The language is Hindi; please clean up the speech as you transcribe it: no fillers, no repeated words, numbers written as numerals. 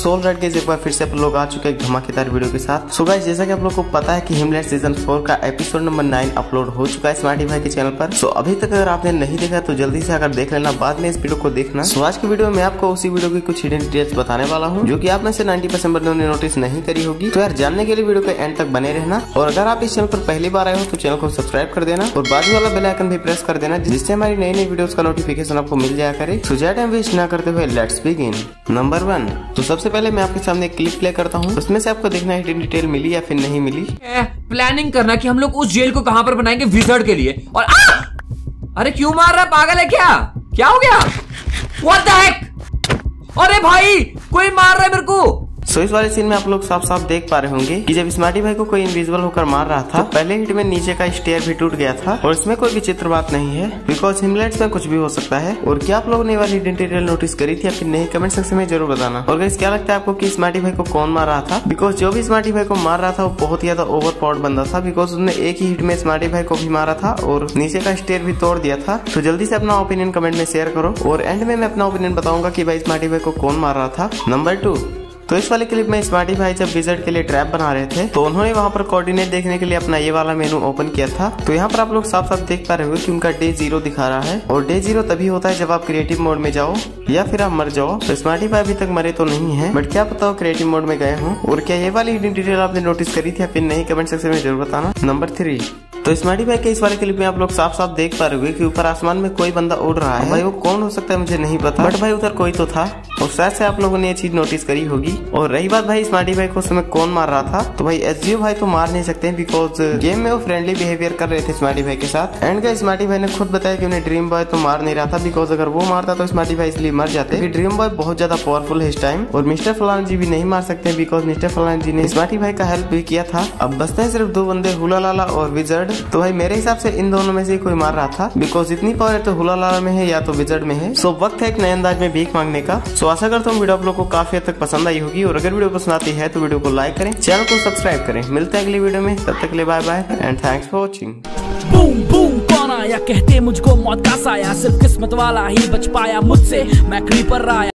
सो राइट गाइस, एक बार फिर से आप लोग आ चुके हैं धमाकेदार वीडियो के साथ। सो गाइस, जैसा कि आप लोग को पता है कि हिमलैंड सीजन 4 का एपिसोड नंबर 9 अपलोड हो चुका है स्मार्टी भाई के चैनल पर। सो अभी तक अगर आपने नहीं देखा तो जल्दी से आकर देख लेना, बाद में इस वीडियो को देखना। सो आज की वीडियो में आपको उसी वीडियो की कुछ हिडन डिटेल्स बताने वाला हूँ जो कि आप में से 90% बंदों ने नोटिस नहीं करी होगी। तो यार जानने के लिए वीडियो के एंड तक बने रहना, और अगर आप इस चैनल पर पहली बार आए हो तो चैनल को सब्सक्राइब कर देना और बाजू वाला बेल आइकन भी प्रेस कर देना, जिससे हमारी नई नई वीडियोस का नोटिफिकेशन आपको मिल जाया करे। सो ज्यादा टाइम वेस्ट ना करते हुए लेट्स बिगिन। नंबर 1, तो सबसे पहले मैं आपके सामने एक क्लिप प्ले करता हूँ, उसमें से आपको देखना हिडन डिटेल मिली या फिर नहीं मिली। प्लानिंग करना कि हम लोग उस जेल को कहां पर बनाएंगे विज़र्ड के लिए। और अरे क्यों मार रहा, पागल है क्या हो गया? What the heck? अरे भाई कोई मार रहा है मेरे को। सो इस वाले सीन में आप लोग साफ साफ देख पा रहे होंगे कि जब स्मार्टी भाई को कोई इनविजिबल होकर मार रहा था, तो पहले हिट में नीचे का स्टेयर भी टूट गया था। और इसमें कोई विचित्र बात नहीं है, बिकॉज हिमलैंड्स में कुछ भी हो सकता है। और क्या आप लोगों ने वाली हिडन डिटेल नोटिस करी थी या फिर नहीं, कमेंट सेक्शन में जरूर बताना। और गाइस, क्या लगता है आपको कि स्मार्टी भाई को कौन मार रहा था? बिकॉज जो भी स्मार्टी भाई को मार रहा था वो बहुत ही ज्यादा ओवर पावर्ड बंदा था, बिकॉज उसने एक ही हिट में स्मार्टी भाई को भी मारा था और नीचे का स्टेयर भी तोड़ दिया था। तो जल्दी से अपना ओपिनियन कमेंट में शेयर करो, और एंड में मैं अपना ओपिनियन बताऊंगा कि भाई स्मार्टी भाई को कौन मार रहा था। नंबर 2, तो इस वाले क्लिप में स्मार्टी भाई जब विज़र्ड के लिए ट्रैप बना रहे थे तो उन्होंने वहां पर कोऑर्डिनेट देखने के लिए अपना ये वाला मेनू ओपन किया था। तो यहाँ पर आप लोग साफ साफ देख पा रहे हो कि उनका डे 0 दिखा रहा है, और डे 0 तभी होता है जब आप क्रिएटिव मोड में जाओ या फिर आप मर जाओ। तो स्मार्टी भाई अभी तक मरे तो नहीं है, बट क्या पता हो क्रिएटिव मोड में गए हो। और क्या ये वाली हिडन डिटेल आपने नोटिस करी थी या फिर नहीं, कमेंट सेक्शन में जरूर बताना। नंबर 3, तो स्मार्टी भाई के इस वाले क्लिप में आप लोग साफ साफ देख पा रहे हो कि ऊपर आसमान में कोई बंदा उड़ रहा है। भाई वो कौन हो सकता है मुझे नहीं पता, बट भाई उधर कोई तो था, और शायद से आप लोगों ने ये चीज नोटिस करी होगी। और रही बात भाई स्मार्टी भाई को उस समय कौन मार रहा था, तो भाई एसजीओ भाई तो मार नहीं सकते, बिकॉज गेम में वो फ्रेंडली बिहेवियर कर रहे थे स्मार्टी भाई के साथ। एंड गाइस, स्मार्टी भाई ने खुद बताया कि उन्हें ड्रीम बॉय तो मार नहीं रहा था, बिकॉज अगर वो मारता तो स्मार्टी भाई इसलिए मर जाते। ड्रीम बॉय बहुत ज्यादा पावरफुल है इस टाइम, और मिस्टर फलाना जी भी नहीं मार सकते, बिकॉज मिस्टर फलाना जी ने स्मार्टी भाई का हेल्प भी किया था। अब बचते हैं सिर्फ 2 बंदे, हुला लाला और विज़र्ड। तो भाई मेरे हिसाब से इन दोनों में से कोई मार रहा था, बिकॉज इतनी पावर तो हुला लाला में है या तो विज़र्ड में है। सो वक्त है एक नए अंदाज में भीख मांगने का। सो आशा करता हूँ वीडियो आप लोग को काफी हद तक पसंद आई होगी, और अगर वीडियो पसंद आती है तो वीडियो को लाइक करें, चैनल को सब्सक्राइब करें। मिलते हैं अगली वीडियो में, तब तक के लिए bye bye and thanks for watching. Boom boom कौन आया, कहते मुझको मौत का साया, सिर्फ किस्मत वाला ही बच पाया मुझसे, मैं क्रीपर आया।